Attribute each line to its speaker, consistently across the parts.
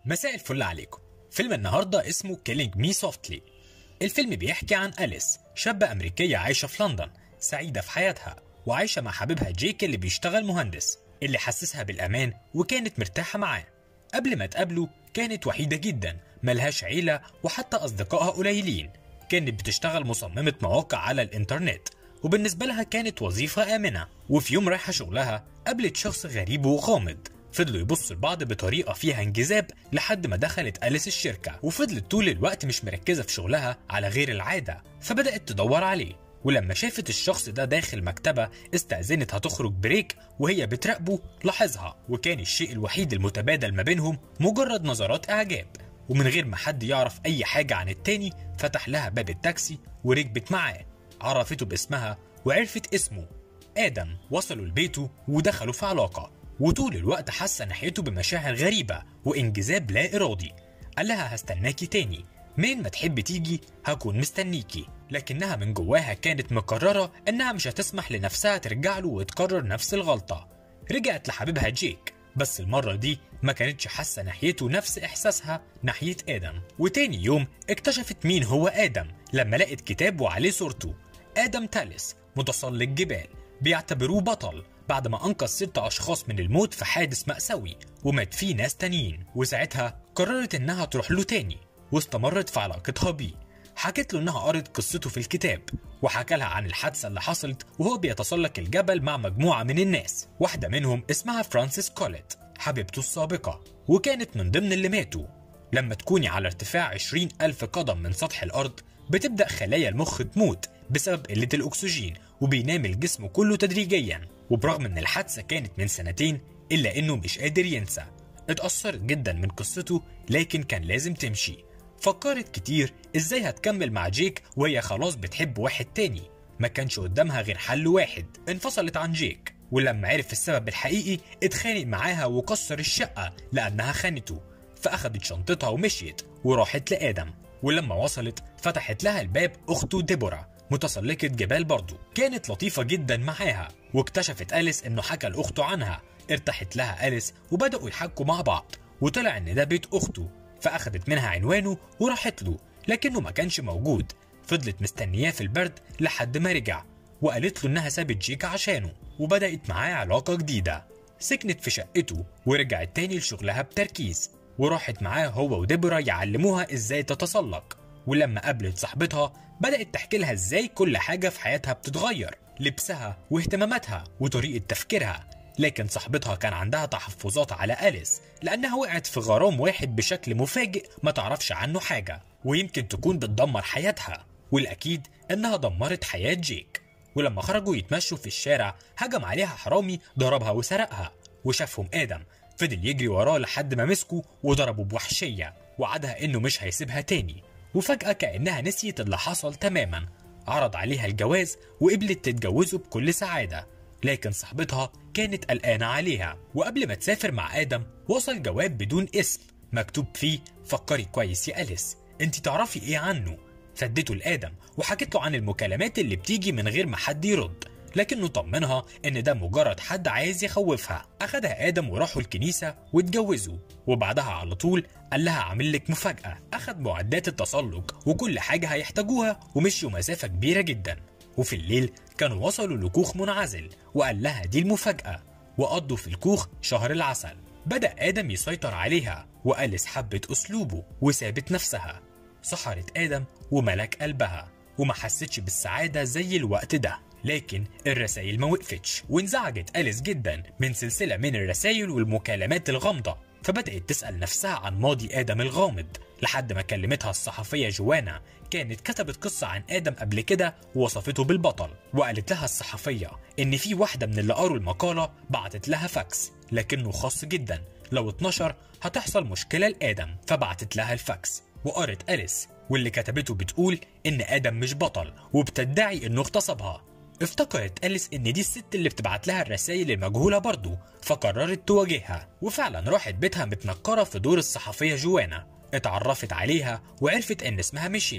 Speaker 1: مساء الفل عليكم. فيلم النهارده اسمه Killing Me Softly. الفيلم بيحكي عن أليس، شابة أمريكية عايشة في لندن، سعيدة في حياتها وعايشة مع حبيبها جيك اللي بيشتغل مهندس، اللي حسسها بالأمان وكانت مرتاحة معاه. قبل ما تقابله كانت وحيدة جدا، ملهاش عيلة وحتى أصدقائها قليلين. كانت بتشتغل مصممة مواقع على الإنترنت، وبالنسبة لها كانت وظيفة آمنة. وفي يوم رايحة شغلها قابلت شخص غريب وغامض، فضلوا يبصوا لبعض بطريقة فيها انجذاب لحد ما دخلت أليس الشركة، وفضلت طول الوقت مش مركزة في شغلها على غير العادة، فبدأت تدور عليه. ولما شافت الشخص ده داخل مكتبة استأذنت هتخرج بريك وهي بتراقبه لاحظها، وكان الشيء الوحيد المتبادل ما بينهم مجرد نظرات إعجاب. ومن غير ما حد يعرف أي حاجة عن التاني فتح لها باب التاكسي وركبت معاه، عرفته باسمها وعرفت اسمه آدم. وصلوا لبيته ودخلوا في علاقة، وطول الوقت حاسة ناحيته بمشاعر غريبة وانجذاب لا إرادي. قال لها هستناكي تاني، مين ما تحب تيجي هكون مستنيكي. لكنها من جواها كانت مقررة انها مش هتسمح لنفسها ترجع له وتكرر نفس الغلطة. رجعت لحبيبها جيك، بس المرة دي ما كانتش حاسة ناحيته نفس إحساسها ناحية آدم. وتاني يوم اكتشفت مين هو آدم لما لقت كتاب وعليه صورته. آدم تاليس متسلق جبال، بيعتبروه بطل بعد ما أنقذ 6 أشخاص من الموت في حادث مأساوي ومات فيه ناس تانيين. وساعتها قررت إنها تروح له تاني واستمرت في علاقتها بيه. حكت له إنها قرت قصته في الكتاب، وحكى لها عن الحادثة اللي حصلت وهو بيتسلق الجبل مع مجموعة من الناس. واحدة منهم اسمها فرانسيس كوليت، حبيبته السابقة، وكانت من ضمن اللي ماتوا. لما تكوني على ارتفاع 20,000 قدم من سطح الأرض بتبدأ خلايا المخ تموت بسبب قلة الأكسجين، وبينام الجسم كله تدريجيا. وبرغم ان الحادثة كانت من 2 سنين إلا إنه مش قادر ينسى. اتأثرت جدا من قصته لكن كان لازم تمشي. فكرت كتير إزاي هتكمل مع جيك وهي خلاص بتحب واحد تاني. ما كانش قدامها غير حل واحد، انفصلت عن جيك. ولما عرف السبب الحقيقي اتخانق معاها وكسر الشقة لأنها خانته. فأخدت شنطتها ومشيت وراحت لآدم. ولما وصلت فتحت لها الباب أخته ديبورا، متسلقة جبال برضه، كانت لطيفة جدا معاها. واكتشفت أليس إنه حكى لأخته عنها. ارتاحت لها أليس وبدأوا يحكوا مع بعض، وطلع إن ده بيت أخته. فأخدت منها عنوانه وراحت له، لكنه ما كانش موجود. فضلت مستنياه في البرد لحد ما رجع، وقالت له إنها سابت جيك عشانه، وبدأت معاه علاقة جديدة. سكنت في شقته ورجعت تاني لشغلها بتركيز، وراحت معاه هو وديبورا يعلموها إزاي تتسلق. ولما قابلت صاحبتها بدأت تحكي لها إزاي كل حاجة في حياتها بتتغير، لبسها واهتماماتها وطريقة تفكيرها. لكن صاحبتها كان عندها تحفظات على أليس لأنها وقعت في غرام واحد بشكل مفاجئ ما تعرفش عنه حاجة، ويمكن تكون بتدمر حياتها. والأكيد إنها دمرت حياة جيك. ولما خرجوا يتمشوا في الشارع هجم عليها حرامي ضربها وسرقها، وشافهم آدم فضل يجري وراه لحد ما مسكه وضربه بوحشية، وعدها إنه مش هيسيبها تاني. وفجأة كأنها نسيت اللي حصل تماما. عرض عليها الجواز وقبلت تتجوزه بكل سعادة، لكن صاحبتها كانت قلقانة عليها. وقبل ما تسافر مع آدم وصل جواب بدون اسم مكتوب فيه فكري كويس يا أليس، انت تعرفي ايه عنه؟ فدته لآدم وحكت له عن المكالمات اللي بتيجي من غير ما حد يرد، لكنه طمنها ان ده مجرد حد عايز يخوفها. اخدها آدم وراحوا الكنيسة واتجوزوا، وبعدها على طول قال لها عامل لك مفاجأة. اخد معدات التسلق وكل حاجة هيحتاجوها ومشيوا مسافة كبيرة جدا. وفي الليل كانوا وصلوا لكوخ منعزل وقال لها دي المفاجأة، وقضوا في الكوخ شهر العسل. بدأ آدم يسيطر عليها، وأليس حبت أسلوبه وسابت نفسها. سحرت آدم وملك قلبها، وما حستش بالسعادة زي الوقت ده. لكن الرسائل ما وقفتش، وانزعجت أليس جدا من سلسلة من الرسائل والمكالمات الغامضة. فبدأت تسأل نفسها عن ماضي آدم الغامض، لحد ما كلمتها الصحفية جوانا. كانت كتبت قصة عن آدم قبل كده ووصفته بالبطل. وقالت لها الصحفية إن في واحدة من اللي قروا المقالة بعتت لها فاكس، لكنه خاص جدا، لو اتنشر هتحصل مشكلة لآدم. فبعتت لها الفاكس وقرت أليس، واللي كتبته بتقول إن آدم مش بطل وبتدعي إنه اغتصبها. افتكرت أليس إن دي الست اللي بتبعت لها الرسائل المجهولة برضه، فقررت تواجهها. وفعلا راحت بيتها متنكرة في دور الصحفية جوانا. اتعرفت عليها وعرفت إن اسمها ميشيل،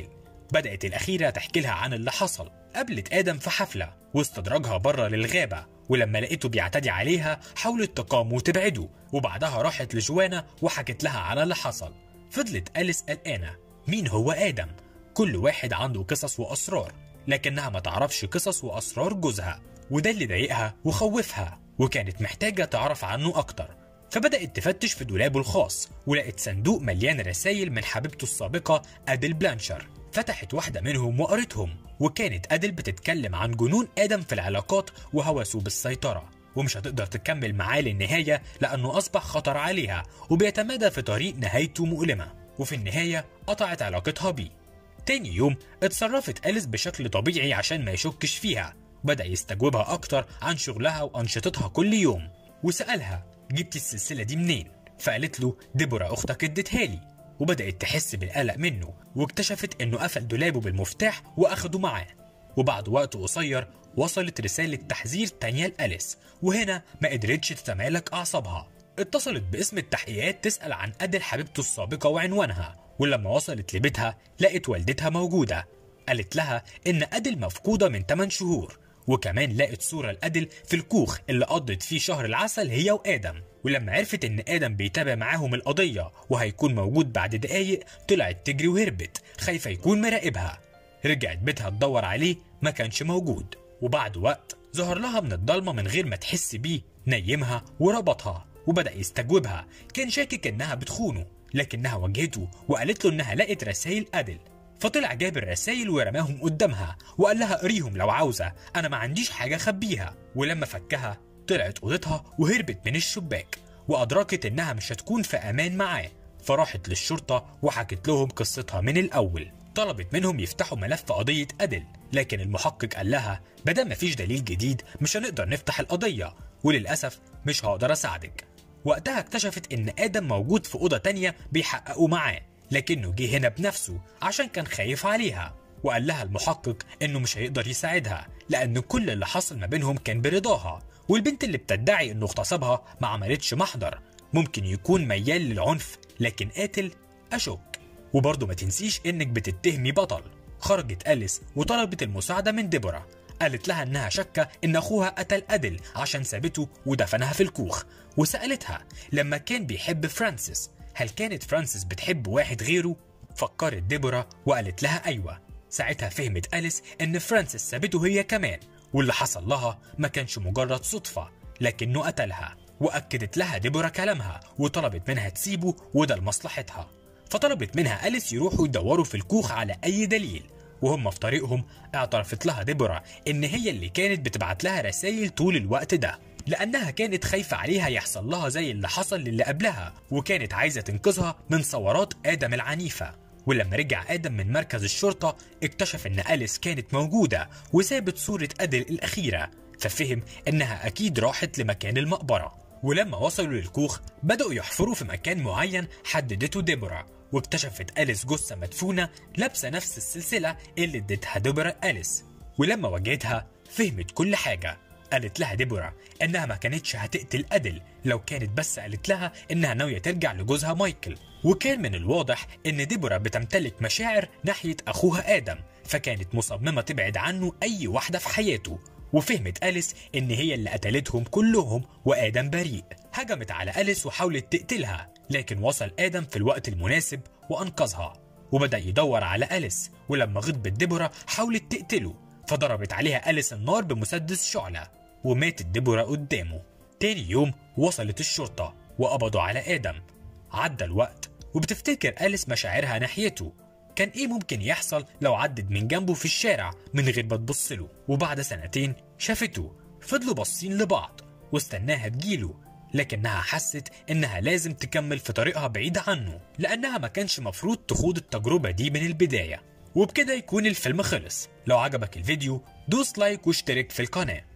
Speaker 1: بدأت الأخيرة تحكي لها عن اللي حصل. قابلت آدم في حفلة واستدرجها بره للغابة، ولما لقيته بيعتدي عليها حاولت تقاومه وتبعده، وبعدها راحت لجوانا وحكت لها على اللي حصل. فضلت أليس قلقانة مين هو آدم؟ كل واحد عنده قصص وأسرار، لكنها ما تعرفش قصص وأسرار جوزها، وده اللي ضايقها وخوفها، وكانت محتاجة تعرف عنه أكتر. فبدأت تفتش في دولابه الخاص ولقت صندوق مليان رسائل من حبيبته السابقة أديل بلانشر. فتحت واحدة منهم وقرتهم، وكانت أديل بتتكلم عن جنون آدم في العلاقات وهوسه بالسيطرة، ومش هتقدر تكمل معاه للنهاية لأنه أصبح خطر عليها وبيتمادى في طريق نهايته مؤلمة، وفي النهاية قطعت علاقتها بيه. تاني يوم اتصرفت أليس بشكل طبيعي عشان ما يشكش فيها، بدأ يستجوبها أكتر عن شغلها وأنشطتها كل يوم، وسألها جبتي السلسلة دي منين؟ فقالت له ديبورا أختك ادتها لي، وبدأت تحس بالقلق منه، واكتشفت إنه قفل دولابه بالمفتاح وأخده معاه. وبعد وقت قصير وصلت رسالة تحذير تانية لأليس، وهنا ما قدرتش تتمالك أعصابها. اتصلت باسم التحقيقات تسأل عن أديل حبيبته السابقة وعنوانها، ولما وصلت لبيتها لقت والدتها موجودة. قالت لها إن أديل مفقودة من 8 شهور، وكمان لقت صورة لأديل في الكوخ اللي قضت فيه شهر العسل هي وآدم. ولما عرفت إن آدم بيتابع معاهم القضية وهيكون موجود بعد دقايق طلعت تجري وهربت خايفة يكون مراقبها. رجعت بيتها تدور عليه ما كانش موجود، وبعد وقت ظهر لها من الضلمة من غير ما تحس بيه، نيمها وربطها وبدأ يستجوبها. كان شاكك إنها بتخونه، لكنها واجهته وقالت له إنها لقت رسائل أديل، فطلع جاب الرسائل ورماهم قدامها وقال لها قريهم لو عاوزة، أنا ما عنديش حاجة أخبيها. ولما فكها طلعت أوضتها وهربت من الشباك، وأدركت إنها مش هتكون في أمان معاه، فراحت للشرطة وحكت لهم قصتها من الأول. طلبت منهم يفتحوا ملف قضية أديل، لكن المحقق قال لها بدل مفيش دليل جديد مش هنقدر نفتح القضية، وللأسف مش هقدر أساعدك. وقتها اكتشفت إن آدم موجود في أوضة تانية بيحققوا معاه، لكنه جه هنا بنفسه عشان كان خايف عليها. وقال لها المحقق إنه مش هيقدر يساعدها لأن كل اللي حصل ما بينهم كان برضاها، والبنت اللي بتدعي إنه اغتصبها ما عملتش محضر، ممكن يكون ميال للعنف لكن قاتل أشك. وبرضه ما تنسيش إنك بتتهمي بطل. خرجت أليس وطلبت المساعدة من ديبورا، قالت لها إنها شاكة إن أخوها قتل أديل عشان سابته ودفنها في الكوخ، وسألتها لما كان بيحب فرانسيس هل كانت فرانسيس بتحب واحد غيره؟ فكرت ديبورا وقالت لها أيوة. ساعتها فهمت أليس إن فرانسيس سابته هي كمان، واللي حصل لها ما كانش مجرد صدفة لكنه قتلها. وأكدت لها ديبورا كلامها وطلبت منها تسيبه وده لمصلحتها. فطلبت منها أليس يروحوا يدوروا في الكوخ على أي دليل، وهم في طريقهم اعترفت لها ديبورا إن هي اللي كانت بتبعت لها رسائل طول الوقت ده، لأنها كانت خايفة عليها يحصل لها زي اللي حصل للي قبلها، وكانت عايزة تنقذها من ثورات آدم العنيفة. ولما رجع آدم من مركز الشرطة اكتشف إن أليس كانت موجودة وسابت صورة أديل الأخيرة، ففهم إنها أكيد راحت لمكان المقبرة. ولما وصلوا للكوخ بدأوا يحفروا في مكان معين حددته ديبورا، واكتشفت أليس جثة مدفونة لابسة نفس السلسلة اللي ادتها ديبورا أليس. ولما واجهتها فهمت كل حاجة. قالت لها ديبورا إنها ما كانتش هتقتل أديل لو كانت بس قالت لها إنها ناوية ترجع لجوزها مايكل، وكان من الواضح إن ديبورا بتمتلك مشاعر ناحية أخوها آدم، فكانت مصممة تبعد عنه أي واحدة في حياته. وفهمت أليس إن هي اللي قتلتهم كلهم وآدم بريء. هجمت على أليس وحاولت تقتلها، لكن وصل آدم في الوقت المناسب وأنقذها، وبدأ يدور على أليس. ولما غضبت ديبورا حاولت تقتله، فضربت عليها أليس النار بمسدس شعلة وماتت ديبورا قدامه. تاني يوم وصلت الشرطة وقبضوا على آدم. عدى الوقت وبتفتكر أليس مشاعرها ناحيته، كان ايه ممكن يحصل لو عدت من جنبه في الشارع من غير ما تبصله. وبعد 2 سنين شافته، فضلوا باصين لبعض واستناها تجيله، لكنها حست انها لازم تكمل في طريقها بعيد عنه لانها ما كانش مفروض تخوض التجربة دي من البداية. وبكده يكون الفيلم خلص. لو عجبك الفيديو دوس لايك واشترك في القناة.